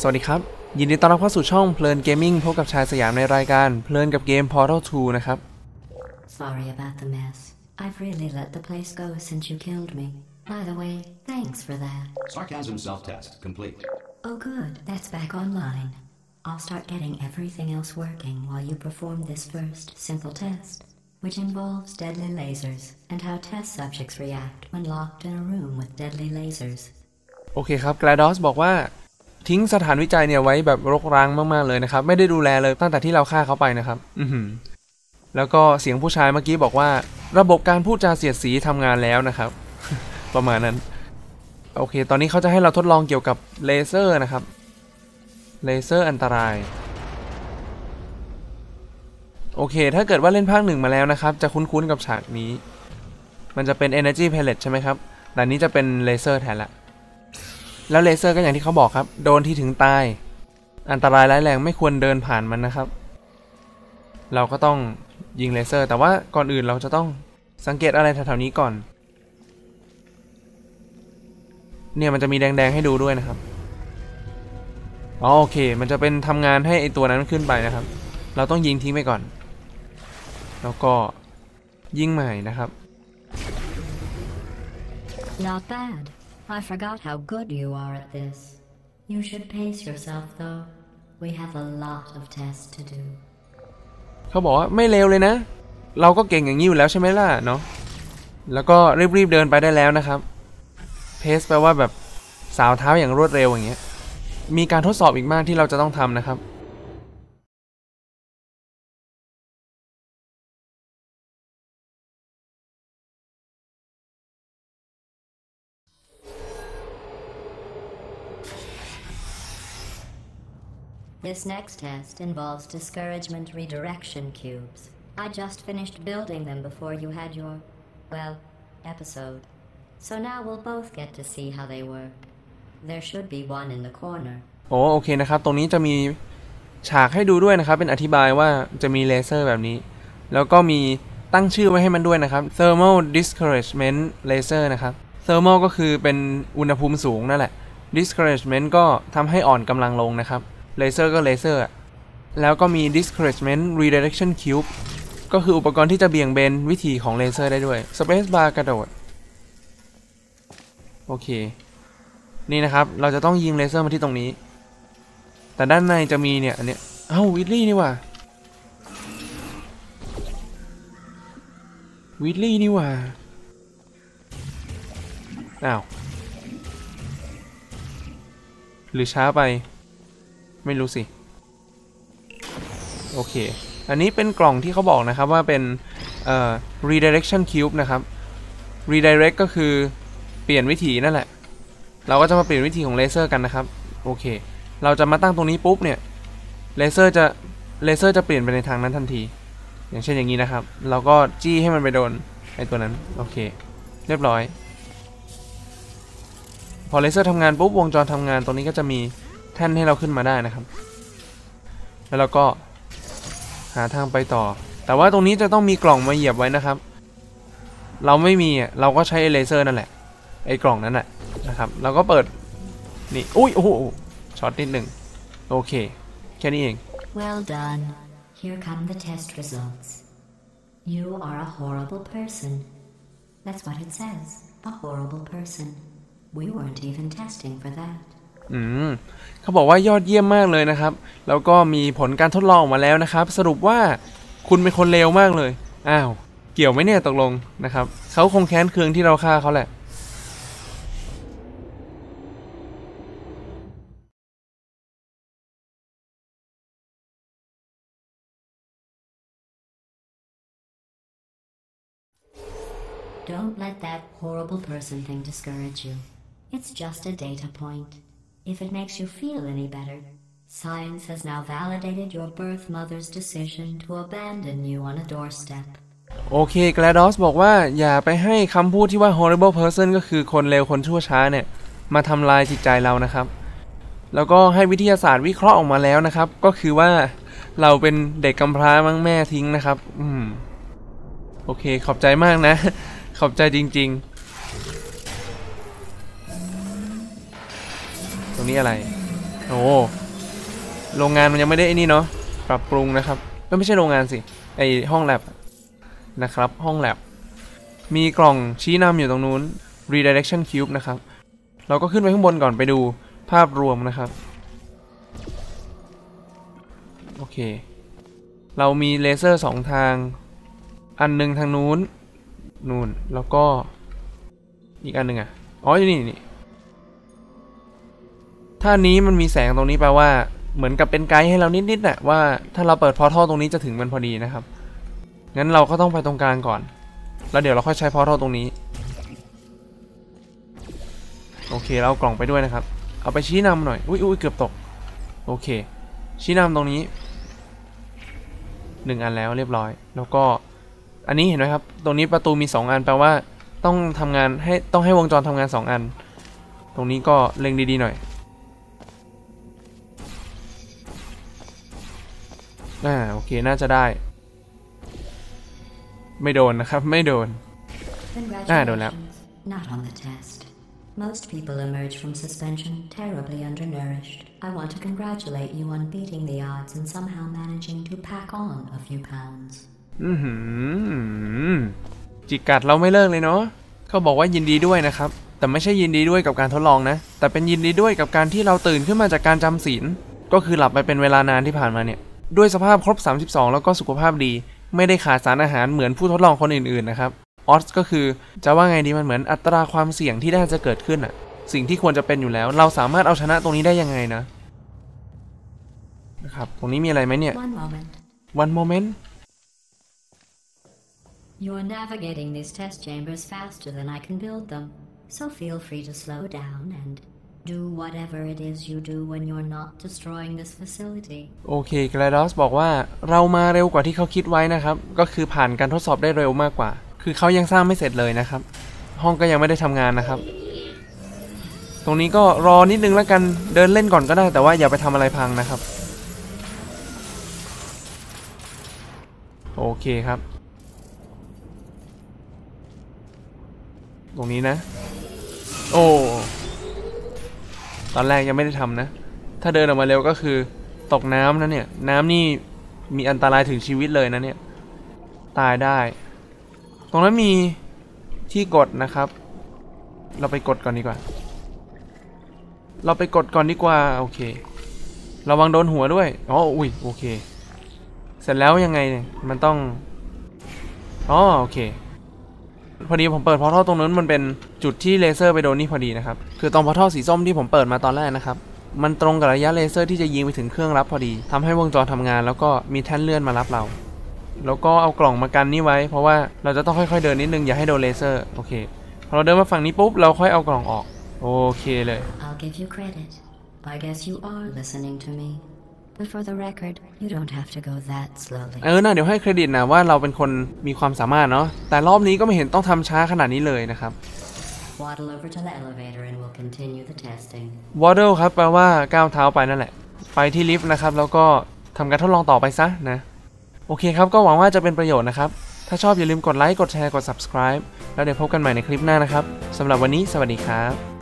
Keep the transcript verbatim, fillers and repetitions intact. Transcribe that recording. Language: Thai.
สวัสดีครับยินดีต้อนรับเข้าสู่ช่องเพลินเกมมิ่งพบกับชายสยามในรายการเพลินกับเกม Portal ทูนะครับ Sorry about the mess. I've really let the place go since you killed me. By the way, thanks for that. Sarcasm self-test complete. Oh good, that's back online. I'll start getting everything else working while you perform this first simple test, which involves deadly lasers and how test subjects react when locked in a room with deadly lasers. โอเคครับ GLaDOS บอกว่าทิ้งสถานวิจัยเนี่ยไว้แบบรกร้างมากๆเลยนะครับไม่ได้ดูแลเลยตั้งแต่ที่เราฆ่าเขาไปนะครับอือหือแล้วก็เสียงผู้ชายเมื่อกี้บอกว่าระบบการพูดจาเสียดสีทำงานแล้วนะครับ ประมาณนั้นโอเคตอนนี้เขาจะให้เราทดลองเกี่ยวกับเลเซอร์นะครับเลเซอร์อันตรายโอเคถ้าเกิดว่าเล่นภาคหนึ่งมาแล้วนะครับจะคุ้นๆกับฉากนี้มันจะเป็น Energy Pellet ใช่ไหมครับแต่นี้จะเป็นเลเซอร์แทนละแล้วเลเซอร์ก็อย่างที่เขาบอกครับโดนที่ถึงตายอันตรายร้ายแรงไม่ควรเดินผ่านมันนะครับเราก็ต้องยิงเลเซอร์แต่ว่าก่อนอื่นเราจะต้องสังเกตอะไรแถวๆนี้ก่อนเนี่ยมันจะมีแดงๆให้ดูด้วยนะครับอ๋อโอเคมันจะเป็นทำงานให้ไอตัวนั้นขึ้นไปนะครับเราต้องยิงทิ้งไปก่อนแล้วก็ยิงใหม่นะครับ Not bad. I forgot how good you are at this. You should pace yourself though. We have a lot of tests to do. เขาบอกว่าไม่เลวเลยนะเราก็เก่งอย่างนี้อยู่แล้วใช่ไหมล่ะเนาะแล้วก็รีบๆเดินไปได้แล้วนะครับเพสแปลว่าแบบสาวเท้าอย่างรวดเร็วอย่างเงี้ยมีการทดสอบอีกมากที่เราจะต้องทำนะครับ This next test involves discouragement redirection cubes. I just finished building them before you had your, well, episode. So now we'll both get to see how they work. There should be one in the corner. โอ้โอเคนะครับตรงนี้จะมีฉากให้ดูด้วยนะครับเป็นอธิบายว่าจะมีเลเซอร์แบบนี้แล้วก็มีตั้งชื่อไว้ให้มันด้วยนะครับ Thermal Discouragement Laser นะครับ Thermal ก็คือเป็นอุณหภูมิสูงนั่นแหละ Discouragement ก็ทำให้อ่อนกำลังลงนะครับเลเซอร์ก็เลเซอร์แล้วก็มี discouragement redirection cube ก็คืออุปกรณ์ที่จะเบี่ยงเบนวิธีของเลเซอร์ได้ด้วย space bar กระโดดโอเคนี่นะครับเราจะต้องยิงเลเซอร์มาที่ตรงนี้แต่ด้านในจะมีเนี่ยอันเนี้ยเอ้าวิลลี่นี่ว่ะวิลลี่นี่ว่ะอ้าวหรือช้าไปไม่รู้สิโอเคอันนี้เป็นกล่องที่เขาบอกนะครับว่าเป็นเอ่อ redirection cube นะครับ redirect ก็คือเปลี่ยนวิถีนั่นแหละเราก็จะมาเปลี่ยนวิธีของเลเซอร์กันนะครับโอเคเราจะมาตั้งตรงนี้ปุ๊บเนี่ยเลเซอร์จะเลเซอร์จะเปลี่ยนไปในทางนั้นทันทีอย่างเช่นอย่างนี้นะครับเราก็จี้ให้มันไปโดนไอ้ตัวนั้นโอเคเรียบร้อยพอเลเซอร์ทำงานปุ๊บวงจรทำงานตรงนี้ก็จะมีแท่นให้เราขึ้นมาได้นะครับแล้วเราก็หาทางไปต่อแต่ว่าตรงนี้จะต้องมีกล่องมาเหยียบไว้นะครับเราไม่มีอ่ะเราก็ใช้เลเซอร์นั่นแหละไอ้กล่องนั้นแหละนะครับเราก็เปิดนี่อุ้ยโอ้โหช็อตนิดหนึ่งโอเคแค่นี้เอง Well done. Here come the test results. You are a horrible person. That's what it says. A horrible person. We weren't even testing for that. อืมเขาบอกว่ายอดเยี่ยมมากเลยนะครับแล้วก็มีผลการทดลองออกมาแล้วนะครับสรุปว่าคุณเป็นคนเลวมากเลยอ้าวเกี่ยวไหมเนี่ยตกลงนะครับเขาคงแค้นเคืองที่เราฆ่าเขาแหละ Don't let that horrible person thing discourage you. It's just a data point.If it makes you feel any better, science has now validated your birth mother's decision to abandon you on a doorstep. โอเค GLaDOS บอกว่าอย่าไปให้คำพูดที่ว่า horrible person ก็คือคนเลวคนชั่วช้าเนี่ยมาทำลายจิตใจเรานะครับแล้วก็ให้วิทยาศาสตร์วิเคราะห์ออกมาแล้วนะครับก็คือว่าเราเป็นเด็กกำพร้ามั้งแม่ทิ้งนะครับอืมโอเคขอบใจมากนะขอบใจจริงๆตรงนี้อะไรโอ้โรงงานมันยังไม่ได้ไอ้นี่เนาะปรับปรุงนะครับไม่ใช่โรงงานสิไอห้องแลบนะครับห้องแลบมีกล่องชี้นำอยู่ตรงนู้น redirection cube นะครับเราก็ขึ้นไปข้างบนก่อนไปดูภาพรวมนะครับโอเคเรามีเลเซอร์สองทางอันหนึ่งทางนู้นนู่นแล้วก็อีกอันหนึ่งอ่ะอ๋อนี่นี่ถ้านี้มันมีแสงตรงนี้แปลว่าเหมือนกับเป็นไกด์ให้เรานิดๆน่ะว่าถ้าเราเปิดพอร์ทัลตรงนี้จะถึงมันพอดีนะครับงั้นเราก็ต้องไปตรงกลางก่อนแล้วเดี๋ยวเราค่อยใช้พอร์ทัลตรงนี้โอเคเราเอากล่องไปด้วยนะครับเอาไปชี้นำหน่อยอุ้ยอุ้ยเกือบตกโอเคชี้นำตรงนี้หนึ่งอันแล้วเรียบร้อยแล้วก็อันนี้เห็นไหมครับตรงนี้ประตูมีสองอันแปลว่าต้องทำงานให้ต้องให้วงจรทำงานสองอันตรงนี้ก็เล็งดีๆหน่อยอ่าโอเคน่าจะได้ไม่โดนนะครับไม่โดนอ่าโดนแล้ว Not on the test. Most people emerge from suspension terribly undernourished. I want to congratulate you on beating the odds and somehow managing to pack on a few pounds. อือหือจิกกัดเราไม่เลิกเลยเนาะเขาบอกว่ายินดีด้วยนะครับแต่ไม่ใช่ยินดีด้วยกับการทดลองนะแต่เป็นยินดีด้วยกับการที่เราตื่นขึ้นมาจากการจำศีลก็คือหลับไปเป็นเวลานานที่ผ่านมาเนี่ยด้วยสภาพครบสามสิบสองแล้วก็สุขภาพดีไม่ได้ขาดสารอาหารเหมือนผู้ทดลองคนอื่นๆนะครับออสก็คือจะว่าไงดีมันเหมือนอัตราความเสี่ยงที่น่าจะเกิดขึ้นอะสิ่งที่ควรจะเป็นอยู่แล้วเราสามารถเอาชนะตรงนี้ได้ยังไงนะนะครับตรงนี้มีอะไรไหมเนี่ย One moment. one moment You're navigating these test chambers faster than I can build them, so feel free to slow down and do whatever it is you do when you're not destroying this facility. โอเคไกลดอสบอกว่าเรามาเร็วกว่าที่เขาคิดไว้นะครับก็คือผ่านการทดสอบได้เร็วมากกว่าคือเขายังสร้างไม่เสร็จเลยนะครับห้องก็ยังไม่ได้ทำงานนะครับตรงนี้ก็รอนิดนึงแล้วกันเดินเล่นก่อนก็ได้แต่ว่าอย่าไปทำอะไรพังนะครับโอเคครับตรงนี้นะโอ้ตอนแรกยังไม่ได้ทำนะถ้าเดินออกมาเร็วก็คือตกน้ำนะเนี่ยน้ำนี่มีอันตรายถึงชีวิตเลยนะเนี่ยตายได้ตรงนั้นมีที่กดนะครับเราไปกดก่อนดีกว่าเราไปกดก่อนดีกว่าโอเคระวังโดนหัวด้วยอ๋ออุ้ยโอเคเสร็จแล้วยังไงเนี่ยมันต้องอ๋อโอเคพอดีผมเปิดพอร์ทัลตรงนั้นมันเป็นจุดที่เลเซอร์ไปโดนนี่พอดีนะครับคือตรงพอร์ทัลสีส้มที่ผมเปิดมาตอนแรกนะครับมันตรงกับระยะเลเซอร์ที่จะยิงไปถึงเครื่องรับพอดีทำให้วงจรทำงานแล้วก็มีแท่นเลื่อนมารับเราแล้วก็เอากล่องมากันนี่ไว้เพราะว่าเราจะต้องค่อยๆเดินนิดนึงอย่าให้โดนเลเซอร์โอเคพอเราเดินมาฝั่งนี้ปุ๊บเราค่อยเอากล่องออกโอเคเลย I'll give you credit. I guess you are listening to me. But for the record, you don't have to go that slowly. เออนะเดี๋ยวให้เครดิตนะว่าเราเป็นคนมีความสามารถเนาะแต่รอบนี้ก็ไม่เห็นต้องทำช้าขนาดนี้เลยนะครับ Waddle over to the elevator and we'll continue the testing. Waddle ครับแปลว่าก้าวเท้าไปนั่นแหละไปที่ลิฟต์นะครับแล้วก็ทำการทดลองต่อไปซะนะโอเคครับก็หวังว่าจะเป็นประโยชน์นะครับถ้าชอบอย่าลืมกดไลค์กดแชร์กด Subscribe แล้วเดี๋ยวพบกันใหม่ในคลิปหน้านะครับสำหรับวันนี้สวัสดีครับ